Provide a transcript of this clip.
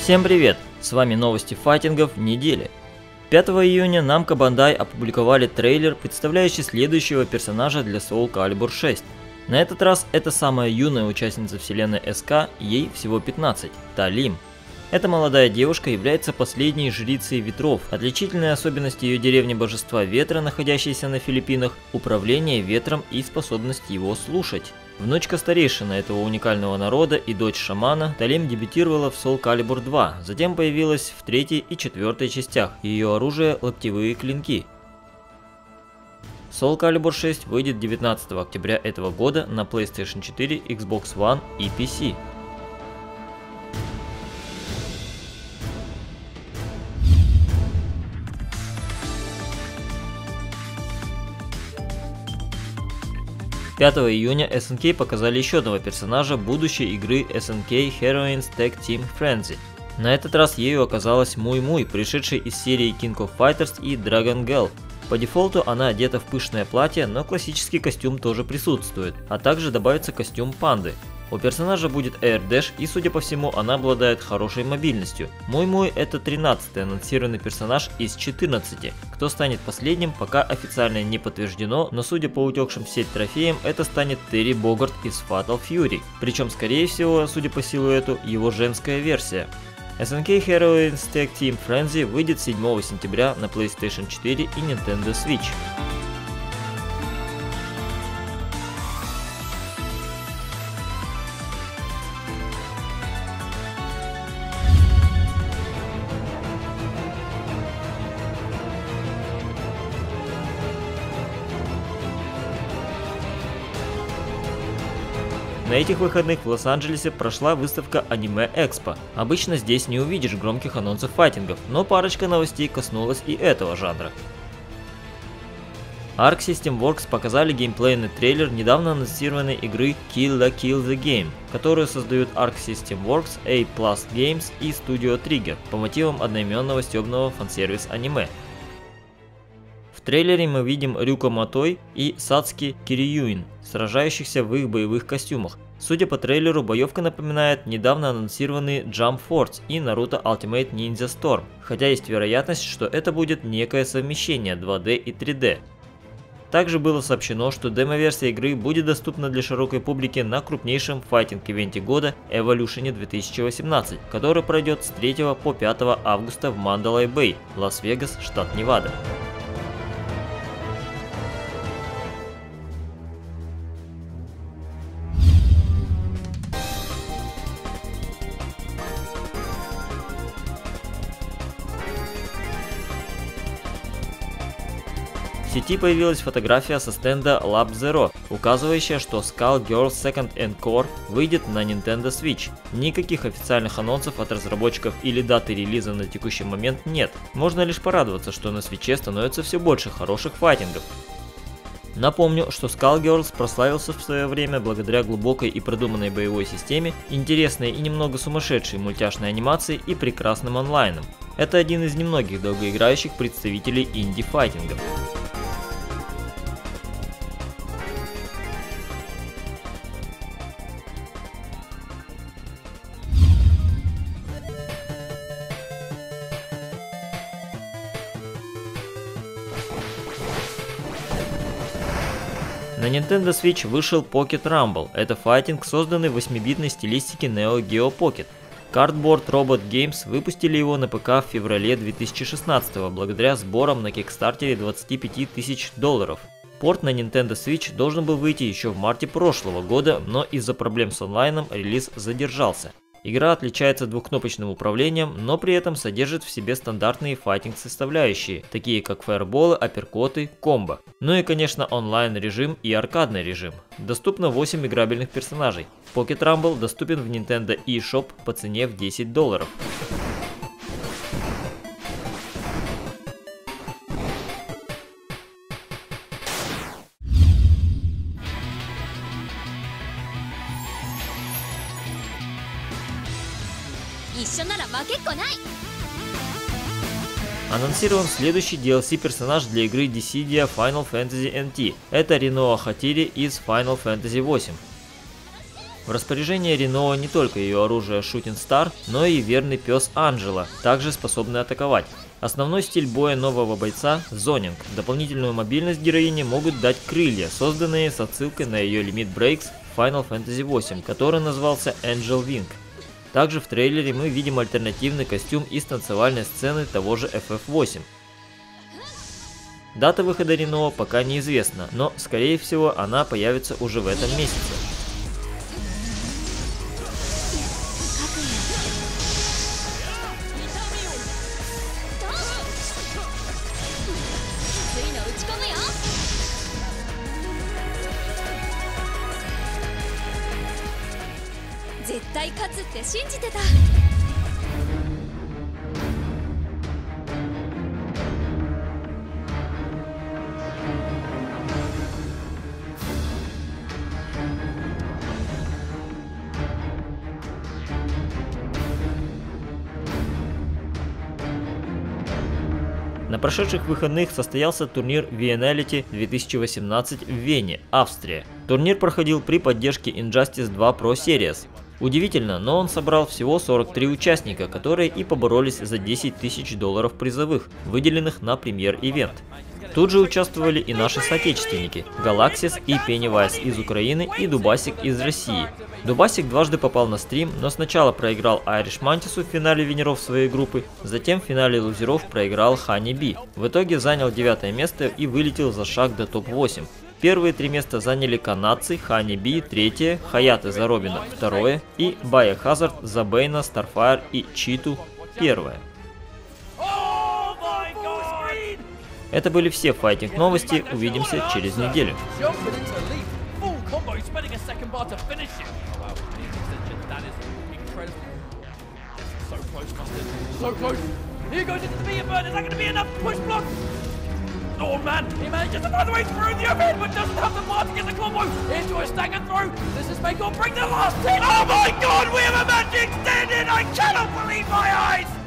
Всем привет! С вами новости файтингов недели. 5 июня Namco Bandai опубликовали трейлер, представляющий следующего персонажа для Soul Calibur 6. На этот раз это самая юная участница вселенной СК, ей всего 15, Талим. Эта молодая девушка является последней жрицей ветров. Отличительная особенность ее деревни божества ветра, находящейся на Филиппинах, управление ветром и способность его слушать. Внучка старейшины этого уникального народа и дочь шамана, Талим дебютировала в Soul Calibur 2, затем появилась в 3 и 4 частях, ее оружие – локтевые клинки. Soul Calibur 6 выйдет 19 октября этого года на PlayStation 4, Xbox One и PC. «5 июня SNK показали еще одного персонажа будущей игры SNK Heroines Tag Team Frenzy. На этот раз ею оказалась Муй-Муй, пришедшая из серии King of Fighters и Dragon Girl. По дефолту она одета в пышное платье, но классический костюм тоже присутствует, а также добавится костюм панды. У персонажа будет Air Dash и, судя по всему, она обладает хорошей мобильностью. Муй-Муй – это 13-й анонсированный персонаж из 14. Кто станет последним, пока официально не подтверждено, но судя по утекшим в сеть трофеям, это станет Терри Богарт из Fatal Fury. Причем, скорее всего, судя по силуэту, его женская версия. SNK Heroines Tag Team Frenzy выйдет 7 сентября на PlayStation 4 и Nintendo Switch. На этих выходных в Лос-Анджелесе прошла выставка Anime Expo. Обычно здесь не увидишь громких анонсов файтингов, но парочка новостей коснулась и этого жанра. Arc System Works показали геймплейный трейлер недавно анонсированной игры Kill la Kill the Game, которую создают Arc System Works, A+ Games и Studio Trigger по мотивам одноименного стебного фан-сервис аниме. В трейлере мы видим Рюко Матой и Сацки Кириюин, сражающихся в их боевых костюмах. Судя по трейлеру, боевка напоминает недавно анонсированные Jump Force и Naruto Ultimate Ninja Storm, хотя есть вероятность, что это будет некое совмещение 2D и 3D. Также было сообщено, что демо-версия игры будет доступна для широкой публики на крупнейшем файтинг-ивенте года Evolution 2018, который пройдет с 3 по 5 августа в Mandalay Bay, Лас-Вегас, штат Невада. В сети появилась фотография со стенда Lab Zero, указывающая, что Skull Girls Second Encore выйдет на Nintendo Switch. Никаких официальных анонсов от разработчиков или даты релиза на текущий момент нет. Можно лишь порадоваться, что на Switch становится все больше хороших файтингов. Напомню, что Skull Girls прославился в свое время благодаря глубокой и продуманной боевой системе, интересной и немного сумасшедшей мультяшной анимации и прекрасным онлайном. Это один из немногих долгоиграющих представителей инди-файтингов. На Nintendo Switch вышел Pocket Rumble. Это файтинг, созданный в 8-битной стилистике Neo Geo Pocket. Cardboard Robot Games выпустили его на ПК в феврале 2016 благодаря сборам на Кикстартере $25 тысяч. Порт на Nintendo Switch должен был выйти еще в марте прошлого года, но из-за проблем с онлайном релиз задержался. Игра отличается двухкнопочным управлением, но при этом содержит в себе стандартные файтинг-составляющие, такие как фаерболы, апперкоты, комбо. Ну и, конечно, онлайн-режим и аркадный режим. Доступно 8 играбельных персонажей. Pocket Rumble доступен в Nintendo eShop по цене в $10. Анонсирован следующий DLC-персонаж для игры Dissidia Final Fantasy NT. Это Rinoa Hattori из Final Fantasy VIII. В распоряжении Рено не только ее оружие Shooting Star, но и верный пес Анджела, также способный атаковать. Основной стиль боя нового бойца – зонинг. Дополнительную мобильность героине могут дать крылья, созданные с отсылкой на ее лимит Breaks Final Fantasy VIII, который назывался Angel Wing. Также в трейлере мы видим альтернативный костюм из танцевальной сцены того же FF8. Дата выхода Рено пока неизвестна, но скорее всего она появится уже в этом месяце. На прошедших выходных состоялся турнир Viennality 2018 в Вене, Австрия. Турнир проходил при поддержке Injustice 2 Pro Series. Удивительно, но он собрал всего 43 участника, которые и поборолись за $10 000 призовых, выделенных на премьер-ивент. Тут же участвовали и наши соотечественники – Галаксис и Пеннивайз из Украины и Дубасик из России. Дубасик дважды попал на стрим, но сначала проиграл Irish Mantis в финале винеров своей группы, затем в финале лузеров проиграл Honey Bee. В итоге занял 9 место и вылетел за шаг до топ-8. Первые 3 места заняли канадцы, Honey Bee 3, Хаяты за Робина 2 и Biohazard за Бейна, Starfire и Читу 1. Это были все файтинг новости, увидимся через неделю. Oh man, he manages to find the way through the overhead, but doesn't have the bar to get the combo into a stagger through. This is make or break the last 10. Oh my god, we have a match extended! I cannot believe my eyes!